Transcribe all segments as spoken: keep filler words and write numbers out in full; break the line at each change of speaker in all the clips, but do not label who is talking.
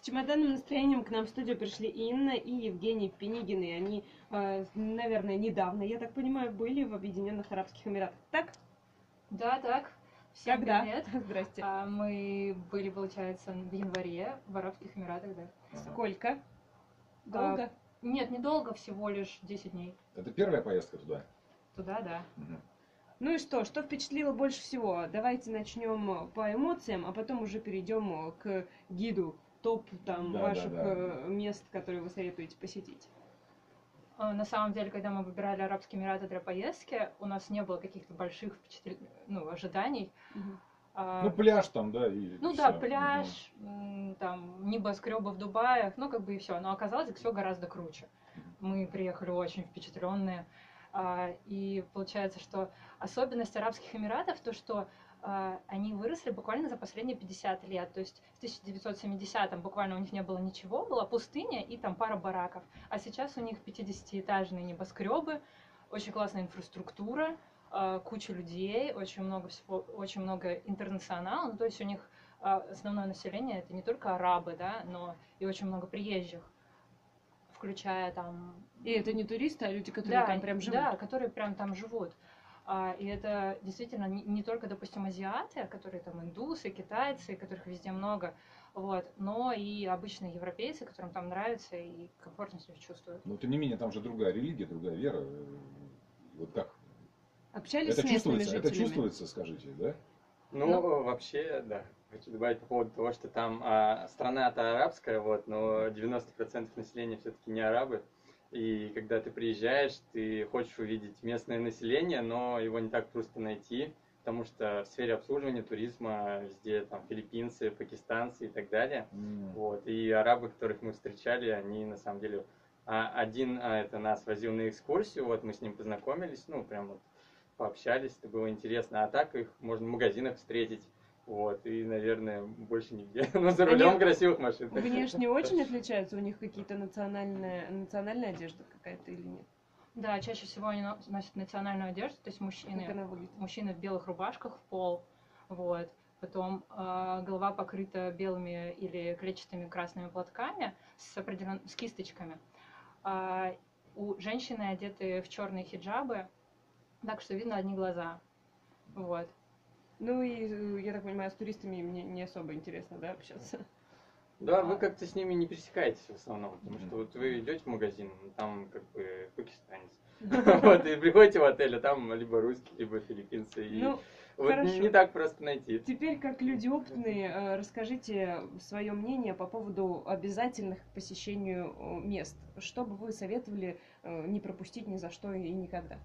чемоданным настроением к нам в студию пришли Инна и Евгений Пенигины. Они, э, наверное, недавно, я так понимаю, были в Объединенных Арабских Эмиратах. Так?
Да, так. Всем
Когда?
привет.
Здрасте.
А, мы были, получается, в январе в Арабских Эмиратах, да.
Сколько? Долго?
А, нет, недолго, всего лишь десять дней.
Это первая поездка туда?
Туда, да.
Угу.
Ну и что? Что впечатлило больше всего? Давайте начнем по эмоциям, а потом уже перейдем к гиду. Топ там
Да,
ваших
да, да.
мест, которые вы советуете посетить.
На самом деле, когда мы выбирали Арабские Эмираты для поездки, у нас не было каких-то больших впечатлен... ну, ожиданий.
Угу.
А,
Ну, пляж там, да, и
Ну
всё.
да, пляж, угу. Там небоскребы в Дубае, ну как бы и все. Но оказалось, все гораздо круче. Мы приехали очень впечатленные. А, и получается, что особенность Арабских Эмиратов то, что а, они выросли буквально за последние пятьдесят лет. То есть в тысяча девятьсот семидесятом буквально у них не было ничего, была пустыня и там пара бараков. А сейчас у них пятидесятиэтажные небоскребы, очень классная инфраструктура, а, куча людей, очень много всего, очень много интернационала. Ну, то есть у них а, основное население это не только арабы, да, но и очень много приезжих, включая там...
И это не туристы, а люди, которые
да,
там прям живут.
Да, которые прям там живут. А, и это действительно не, не только, допустим, азиаты, которые там индусы, китайцы, которых везде много, вот, но и обычные европейцы, которым там нравится и комфортно себя чувствуют.
Но тем не менее, там же другая религия, другая вера. Вот как?
Общались
Это
с местными
чувствуется,
жителями?
это чувствуется, скажите, да?
Ну,
Ну.
вообще, да. Хочу добавить по поводу того, что там а, страна-то арабская, вот, но девяносто процентов населения все-таки не арабы. И когда ты приезжаешь, ты хочешь увидеть местное население, но его не так просто найти, потому что в сфере обслуживания, туризма везде там филиппинцы, пакистанцы и так далее.
Mm.
Вот. И арабы, которых мы встречали, они на самом деле... А, один а, это нас возил на экскурсию, вот мы с ним познакомились, ну, прям вот пообщались, это было интересно. А так их можно в магазинах встретить. Вот, и, наверное, больше нигде. Но за рулем
Они
красивых машин.
внешне очень отличаются? У них какие-то национальная, национальная одежда какая-то или нет?
Да, чаще всего они носят национальную одежду, то есть мужчины,
Как она выглядит?
мужчины в белых рубашках в пол, вот. Потом э, голова покрыта белыми или клетчатыми красными платками с, определен... с кисточками. А у женщины одеты в черные хиджабы, так что видно одни глаза. Вот.
Ну и, я так понимаю, с туристами мне не особо интересно, да, общаться?
Да, вы как-то с ними не пересекаетесь в основном, потому что вот вы идете в магазин, там как бы пакистанец. Вот, и приходите в отель, а там либо русские, либо филиппинцы. И
Ну,
вот
хорошо.
не так просто найти.
Теперь, как люди опытные, э, расскажите свое мнение по поводу обязательных к посещению э, мест. Что бы вы советовали э, не пропустить ни за что и никогда?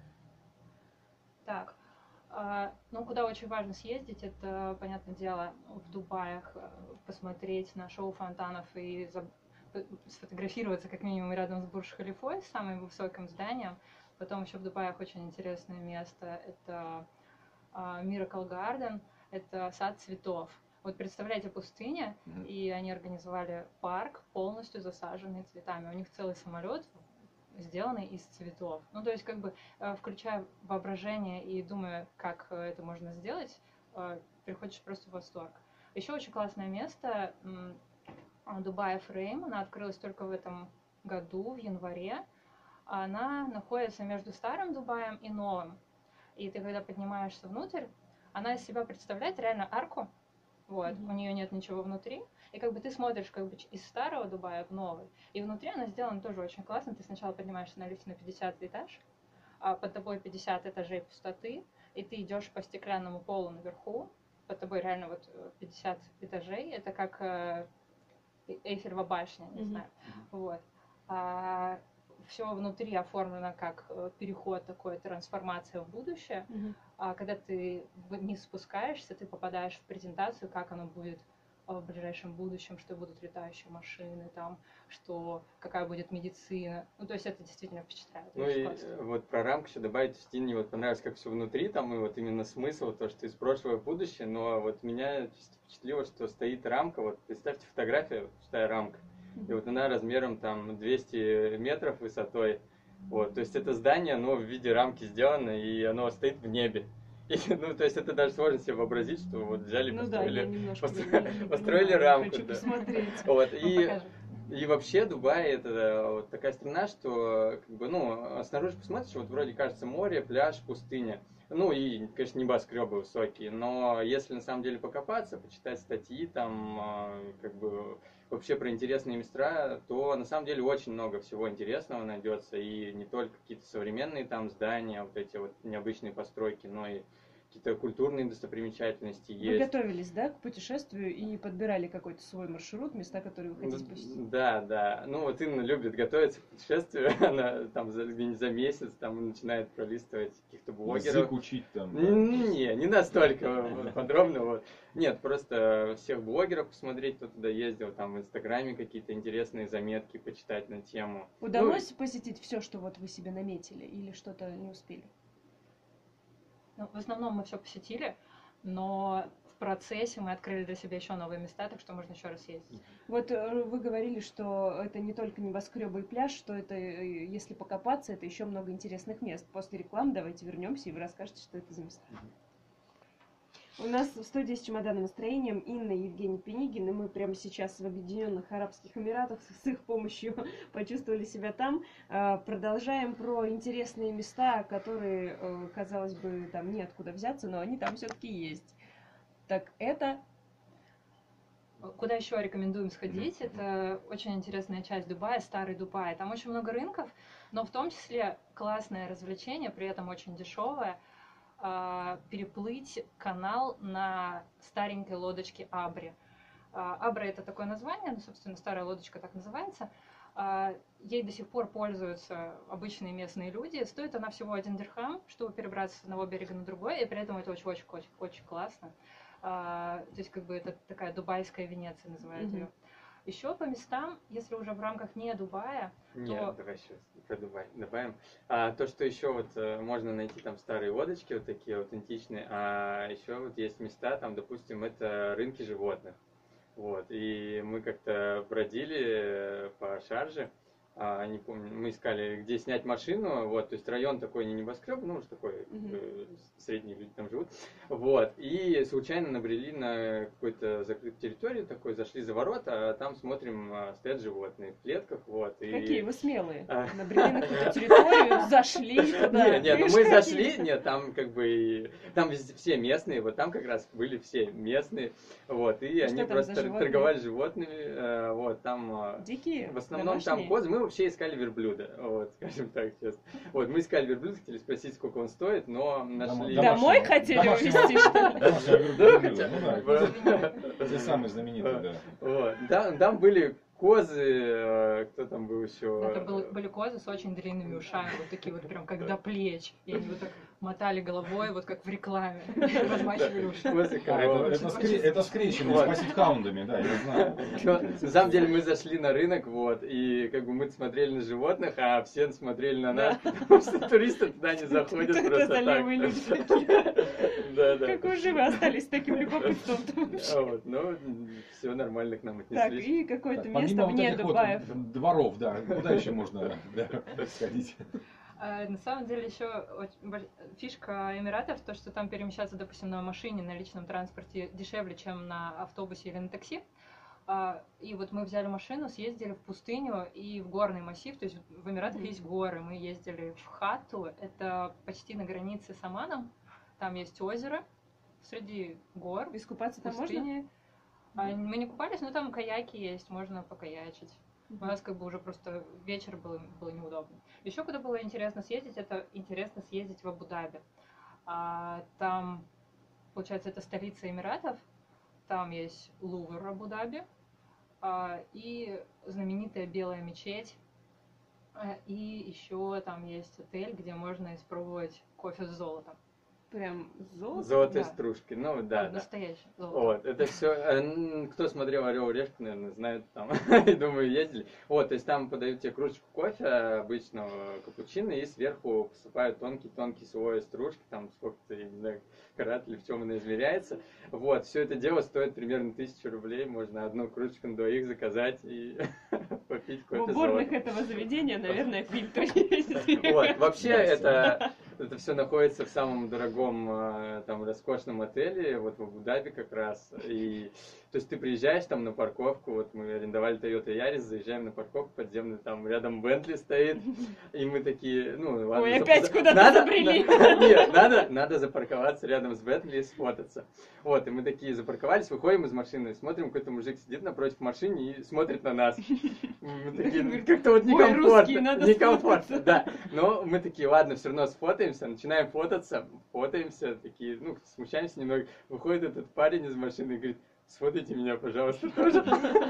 Так, а, ну, куда очень важно съездить, это, понятное дело, в Дубаях э, посмотреть на шоу фонтанов и за- п- сфотографироваться как минимум рядом с Бурдж-Халифой, самым высоким зданием. Потом еще в Дубаях очень интересное место, это а, Miracle Garden, это сад цветов. Вот представляете, пустыня,
Мгм.
и они организовали парк, полностью засаженный цветами. У них целый самолет сделанный из цветов. Ну, то есть, как бы, э, включая воображение и думая, как э, это можно сделать, э, приходишь просто в восторг. Еще очень классное место, м, а, Дубай Фрейм, она открылась только в этом году, в январе. Она находится между старым Дубаем и новым. И ты, когда поднимаешься внутрь, она из себя представляет реально арку. Вот,
Мгм.
у нее нет ничего внутри. И как бы ты смотришь как бы ч- из старого Дубая в новый. И внутри она сделана тоже очень классно. Ты сначала поднимаешься на лифте на пятидесятый этаж, а под тобой пятьдесят этажей пустоты, и ты идешь по стеклянному полу наверху. Под тобой реально вот э, пятьдесят этажей. Это как э, Э- Эйфелева башня, не
Мгм.
знаю. Вот. Все внутри оформлено как э, переход такой, трансформация в будущее.
Мгм.
А когда ты вниз спускаешься, ты попадаешь в презентацию, как оно будет э, в ближайшем будущем, что будут летающие машины, там, что какая будет медицина. Ну, то есть это действительно впечатляет.
Ну
очень
и
классно.
э, вот про рамку еще добавить, что мне вот понравилось, как все внутри, там и вот именно смысл, то, что из прошлого в будущее, но вот меня чисто впечатлило, что стоит рамка, вот представьте фотографию, пустая рамка, и вот она размером там двести метров высотой, вот, то есть это здание, оно в виде рамки сделано, и оно стоит в небе. И, ну, то есть это даже сложно себе вообразить, что вот взяли,
Ну да, я
построили,
немножко
постро-
не- не
построили
понимаю,
рамку.
хочу
Да.
посмотреть.
Вот,
Ну,
и,
покажем.
и вообще Дубай это вот такая страна, что как бы, ну, снаружи посмотришь, вот вроде кажется море, пляж, пустыня. Ну и, конечно, небоскребы высокие, но если на самом деле покопаться, почитать статьи там, э, как бы вообще про интересные места, то на самом деле очень много всего интересного найдется, и не только какие-то современные там здания, вот эти вот необычные постройки, но и какие-то культурные достопримечательности
Вы
есть.
готовились, да, к путешествию и подбирали какой-то свой маршрут, места, которые вы хотите посетить?
Да, да. Ну вот Инна любит готовиться к путешествию, она там за, за месяц там начинает пролистывать каких-то блогеров.
Язык учить там. да.
Не, не настолько подробно. Вот. Нет, просто всех блогеров посмотреть, кто туда ездил, там в Инстаграме какие-то интересные заметки почитать на тему.
Удалось посетить все, что вот вы себе наметили, или что-то не успели?
Ну, в основном мы все посетили, но в процессе мы открыли для себя еще новые места, так что можно еще раз ездить.
Вот э, вы говорили, что это не только небоскребы и пляж, что это, э, если покопаться, это еще много интересных мест. После рекламы давайте вернемся, и вы расскажете, что это за места. У нас в студии с чемоданным настроением Инна и Евгений Пенигин, и мы прямо сейчас в Объединенных Арабских Эмиратах с их помощью почувствовали себя там. Э, Продолжаем про интересные места, которые, э, казалось бы, там неоткуда взяться, но они там все-таки есть. Так это
Куда еще рекомендуем сходить? Это очень интересная часть Дубая, старый Дубай. Там очень много рынков, но в том числе классное развлечение, при этом очень дешевое. а, Переплыть канал на старенькой лодочке Абри. А, Абра — это такое название, ну, собственно, старая лодочка так называется. А, Ей до сих пор пользуются обычные местные люди. Стоит она всего один дирхам, чтобы перебраться с одного берега на другой, и при этом это очень-очень-очень классно. А, то есть, как бы, это такая дубайская Венеция, называют
Мгм.
ее. Еще по местам, если уже в рамках не Дубая,
Нет,
то-
давай сейчас про Дубай добавим. А, то, что еще вот э, можно найти там старые лодочки вот такие аутентичные, а еще вот есть места, там, допустим, это рынки животных. Вот, и мы как-то бродили э, по Шарже, а, не помню, мы искали, где снять машину, вот, то есть район такой не небоскреб, ну, уж такой,
Мгм.
э, средние люди там живут, вот, и случайно набрели на какую-то закрытую территорию такой, зашли за ворота, а там смотрим, а, стоят животные в клетках, вот, и...
какие вы смелые.
А.
Набрели на какую-то территорию, зашли туда.
Не, не, ну
Видишь,
мы
какие?
зашли, нет, там как бы и- там везде все местные, вот там как раз были все местные, вот, и
что
они
там за
просто
животные?
торговали животными, э, вот, там э,
Дикие?
в основном там
домашние?
козы, мы вообще искали верблюда, вот, скажем так, честно. Вот, мы искали верблюда, хотели спросить, сколько он стоит, но нашли...
Домашнего-
Домой хотели
домашнего-
увезти, что ли?
домашнего
Да,
верблюда,
хотя-
ну да. Те самые знаменитые, да.
Вот, там, там были козы, э, кто там был еще?
это был- были козы с очень длинными ушами, вот такие вот прям как до плеч. И они вот так мотали головой, вот как в рекламе. Размахивали уши.
Козы,
А,
коровы.
это, это, скре- это скрещенные
Вот.
с пассивхаундами, да, я знаю.
Но, на самом деле мы зашли на рынок, вот, и как бы мы смотрели на животных, а все смотрели на нас, потому что туристы туда не заходят
Это
просто
за
так.
ленивые люди такие.
Да, да.
Как вы живы остались с таким любопытством?
А вот, ну, все нормально к нам
Так,
отнеслись.
и какое-то
Так,
место
помимо вот
вне
этих вот
Дубаев.
дворов, да, куда еще можно да, сходить?
А, На самом деле еще очень больш- фишка Эмиратов, то, что там перемещаться, допустим, на машине, на личном транспорте дешевле, чем на автобусе или на такси. А, И вот мы взяли машину, съездили в пустыню и в горный массив, то есть в Эмиратах
Мгм.
есть горы. Мы ездили в Хатту, это почти на границе с Оманом, там есть озеро среди гор,
Искупаться там можно?
пустыни. А, Мы не купались, но там каяки есть, можно покаячить. У нас как бы уже просто вечер был, было неудобно. Еще куда было интересно съездить, это интересно съездить в Абу-Даби. А, там, получается, это столица Эмиратов, там есть Лувр Абу-Даби, а, и знаменитая Белая мечеть, а, и еще там есть отель, где можно испробовать кофе с золотом.
Прям золото?
Золотые
Да.
стружки, ну да, да.
Настоящее золото.
Вот, это все, кто смотрел «Орел и решку», наверное, знает там, и думаю, ездили. Вот, то есть там подают тебе кружечку кофе, обычного капучино, и сверху посыпают тонкий-тонкий слой стружки, там сколько-то, я не знаю, карат или в чем она измеряется. Вот, все это дело стоит примерно тысячу рублей, можно одну кружечку на двоих заказать и попить
В
кофе с
уборных
золотом.
этого заведения, наверное, фильтры есть.
Вот, вообще это это все находится в самом дорогом, э, там, роскошном отеле, вот в Абу-Даби как раз. И, то есть ты приезжаешь там на парковку, вот мы арендовали Toyota Yaris, заезжаем на парковку подземную, там рядом Бентли стоит, и мы такие, ну, ладно.
Ой,
зап-
опять
за-
куда-то
надо,
забрели.
на- Нет, надо, надо запарковаться рядом с Бентли и сфотаться. Вот, и мы такие запарковались, выходим из машины, смотрим, какой-то мужик сидит напротив машины и смотрит на нас. Мы такие, ну, как-то вот
Ой,
некомфортно.
русские, надо
Некомфортно,
сфотаться.
да. Но мы такие, ладно, все равно сфотаемся, начинаем фотаться, фотаемся, такие, ну, смущаемся немного. Выходит этот парень из машины и говорит: сфотайте меня, пожалуйста, тоже.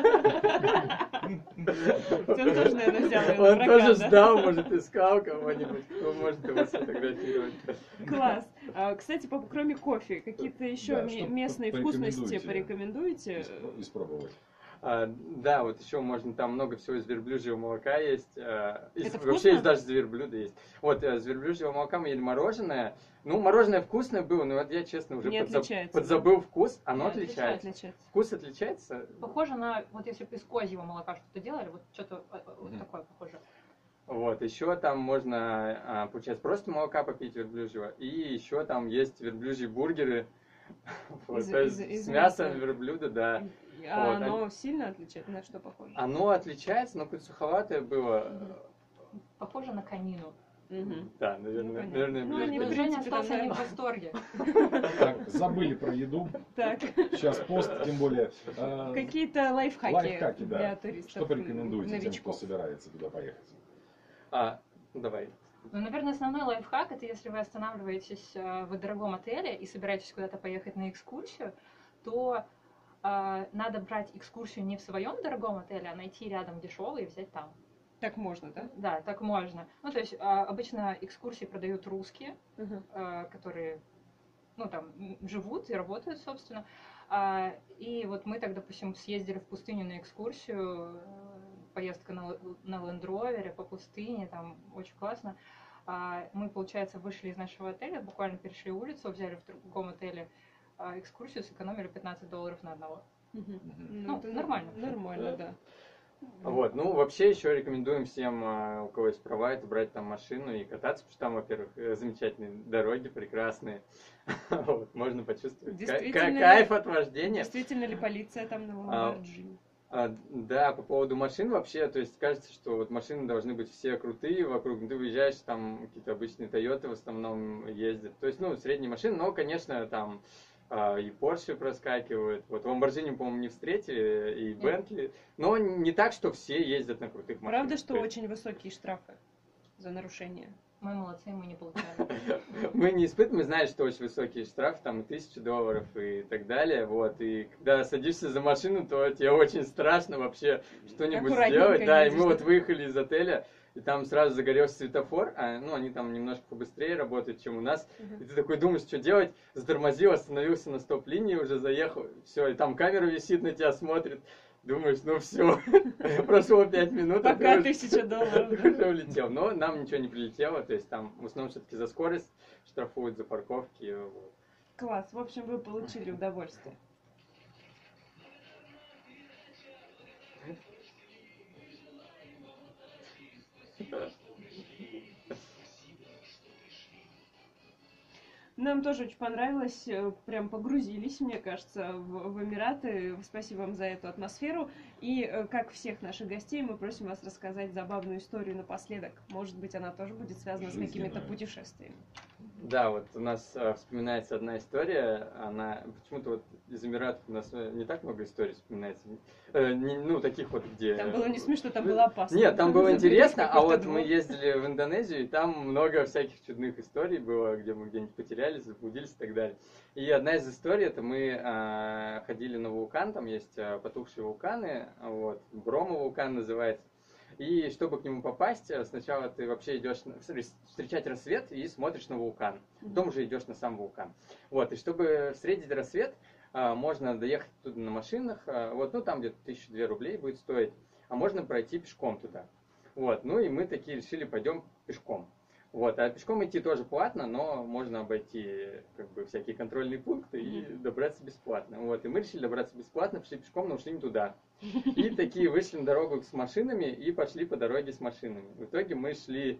Он тоже, наверное, взял ее на
Он
прокат,
тоже
да?
ждал, может, искал кого-нибудь, кто может его сфотографировать.
Класс. А, Кстати, по- кроме кофе, какие-то еще
Да,
ме-
что
местные
порекомендуете?
вкусности порекомендуете?
Исп- Испробовать.
А, да, вот еще можно, там много всего из верблюжьего молока есть. а, из-
Это
вообще
вкусно?
есть даже из верблюда есть. Вот, э, из верблюжьего молока мы ели мороженое. Ну, мороженое вкусное было, но вот я, честно, уже
Не
подзаб-
отличается,
подзабыл вкус. Оно
Не
отличается.
Отличается.
Вкус отличается?
Похоже на, вот если бы из козьего молока что-то делали, вот что-то э, э, вот
Мгм.
такое похоже.
Вот, еще там можно, а, получается, просто молока попить верблюжьего. И еще там есть верблюжьи бургеры. Вот,
Из-
то есть
из- из
с мясом
мяса.
верблюда, да.
А
Вот,
оно сильно отличается? На что похоже?
Оно отличается, но какое-то суховатое было.
Похоже на конину.
Мгм.
Да,
Ну,
наверное,
понятно.
наверное,
Ну,
ближе
они,
к
в
Вот
этому.
Женя
принципе,
остался
там,
не в
да.
восторге.
Так, забыли про еду.
Так,
Сейчас пост, тем более. э,
какие-то лайфхаки,
Лайфхаки, да.
для туристов,
Что порекомендуете тем, кто
новичков?
собирается туда поехать?
А, ну давай.
Ну, наверное, основной лайфхак — это если вы останавливаетесь э, в дорогом отеле и собираетесь куда-то поехать на экскурсию, то э, надо брать экскурсию не в своем дорогом отеле, а найти рядом дешевый и взять там.
Так можно, да?
Да, так можно. Ну, то есть а, обычно экскурсии продают русские,
Мгм.
э, которые, ну, там, м, живут и работают, собственно. А, и вот мы так, допустим, съездили в пустыню на экскурсию, э, поездка на, л- на Land Rover по пустыне, там очень классно. А, мы, получается, вышли из нашего отеля, буквально перешли улицу, взяли в другом отеле а, экскурсию, сэкономили пятнадцать долларов на одного.
Мгм.
Мгм.
Ну,
это
нормально.
Нормально, да.
Вот, ну вообще еще рекомендуем всем, а, у кого есть права, это брать там машину и кататься, потому что там, во-первых, э, замечательные дороги, прекрасные. Вот, можно почувствовать кай-
Действительно
кай-
ли-
кайф от вождения.
Действительно ли полиция там на Ламборджини?
А, да, по поводу машин вообще, то есть кажется, что вот машины должны быть все крутые вокруг, ты выезжаешь, там какие-то обычные Тойоты в основном ездят, то есть, ну, средние машины, но, конечно, там а, и Порше проскакивают, вот Ламборджини, по-моему, не встретили, и Бентли, но не так, что все ездят на крутых машинах.
Правда, что
То есть
очень высокие штрафы за нарушение?
Мы молодцы, мы не получали.
мы не испытываем, мы знаем, что очень высокие штрафы, там и тысяча долларов и так далее, вот, и когда садишься за машину, то тебе очень страшно вообще что-нибудь
Аккуратненько
сделать, да, и
едешь,
мы вот
да?
выехали из отеля, и там сразу загорелся светофор, а, ну, они там немножко побыстрее работают, чем у нас, и ты такой думаешь, что делать, затормозил, остановился на стоп-линии, уже заехал, все, и там камера висит на тебя, смотрит, думаешь, ну все, прошло пять минут, а
Пока
ты уже-
тысяча долларов. да?
уже улетел. Но нам ничего не прилетело, то есть там в основном все-таки за скорость штрафуют, за парковки. вот.
Класс. В общем, вы получили удовольствие. Нам тоже очень понравилось, э, прям погрузились, мне кажется, в, в Эмираты. Спасибо вам за эту атмосферу. И, э, как всех наших гостей, мы просим вас рассказать забавную историю напоследок. Может быть, она тоже будет связана с какими-то
Жизненную.
путешествиями.
Да, вот у нас э, вспоминается одна история, она почему-то вот из Эмиратов у нас э, не так много историй вспоминается, Э, не- ну таких вот где.
Там было не смешно, там было опасно.
Нет, там было
Забрались
интересно,
в
а
какой-то
вот
двор.
мы ездили в Индонезию, и там много всяких чудных историй было, где мы где-нибудь потерялись, заблудились и так далее. И одна из историй, это мы а, ходили на вулкан, там есть а, потухшие вулканы, вот, Бромо вулкан называется. И чтобы к нему попасть, а, сначала ты вообще идешь на- встречать рассвет и смотришь на вулкан. Потом уже идешь на сам вулкан. Вот, и чтобы встретить рассвет, а, можно доехать туда на машинах, а, вот, ну там где-то тысяча две рублей будет стоить, а можно пройти пешком туда. Вот, ну и мы такие решили, пойдем пешком. Вот, а пешком идти тоже платно, но можно обойти как бы всякие контрольные пункты и добраться бесплатно. Вот, и мы решили добраться бесплатно, пошли пешком, но ушли не туда. И такие вышли на дорогу с машинами и пошли по дороге с машинами. В итоге мы шли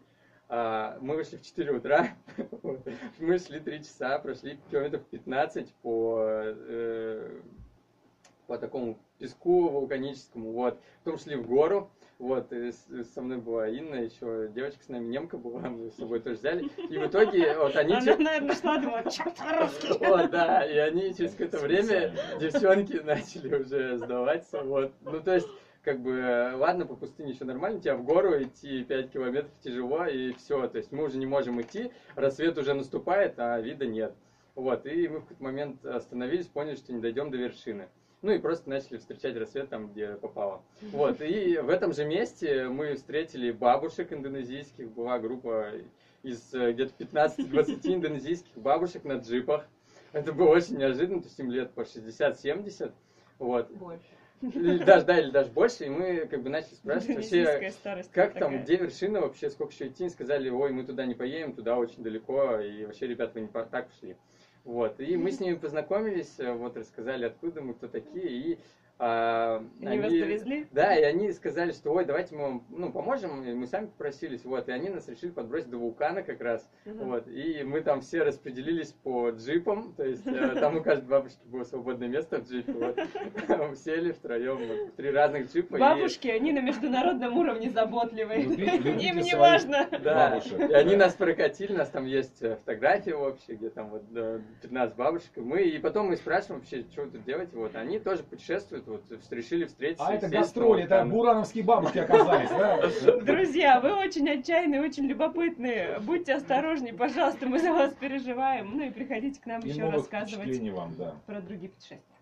А, мы вышли в четыре утра, мы шли три часа, прошли километров пятнадцать по, э, по такому песку вулканическому, вот. Потом шли в гору, вот, и с- со мной была Инна, еще девочка с нами, немка была, мы с собой тоже взяли. И в итоге вот они...
Она, наверное, шла, думала, черт, русский.
Вот, да, и они через какое-то время, девчонки, начали уже сдаваться, вот. Ну, то есть, как бы, э, ладно, по пустыне еще нормально, тебе в гору идти пять километров тяжело, и все, то есть мы уже не можем идти, рассвет уже наступает, а вида нет. Вот, и мы в какой-то момент остановились, поняли, что не дойдем до вершины. Ну и просто начали встречать рассвет там, где попало. Вот, и в этом же месте мы встретили бабушек индонезийских, была группа из э, где-то пятнадцати-двадцати индонезийских бабушек на джипах. Это было очень неожиданно, то есть им лет по шестьдесят-семьдесят, вот.
Больше.
Или даже, да, или даже больше, и мы как бы начали спрашивать вообще,
Индонезийская старость
как
такая.
там, где вершина вообще, сколько еще идти, и сказали, ой, мы туда не поедем, туда очень далеко, и вообще, ребят, вы не по- так пошли. Вот, и мы с ними познакомились, вот, рассказали, откуда мы, кто такие, и а,
Они вас довезли?
да, и они сказали, что, ой, давайте мы вам, ну, поможем, и мы сами попросились, вот, и они нас решили подбросить до вулкана как раз,
Мгм.
вот, и мы там все распределились по джипам, то есть э, там у каждой бабушки было свободное место в джипе, вот, сели втроем, вот, три разных джипа. и-
Бабушки, они на международном уровне заботливые.
Люби- любите
Им не
своих
важно.
Да,
бабушек.
и они нас прокатили, у нас там есть э, фотографии общие, где там вот э, пятнадцать бабушек, и мы, и потом мы спрашиваем вообще, что вы тут делаете, вот, они тоже путешествуют, вот, решили встретиться.
А
и
это
сесть на
гастроли, это
вулкан.
бурановские бабушки оказались, да?
Друзья, вы очень отчаянные, очень любопытные. Будьте осторожнее, пожалуйста, мы за вас переживаем. Ну и приходите к нам
И
еще
новых
рассказывать
впечатлений вам, да.
про другие путешествия.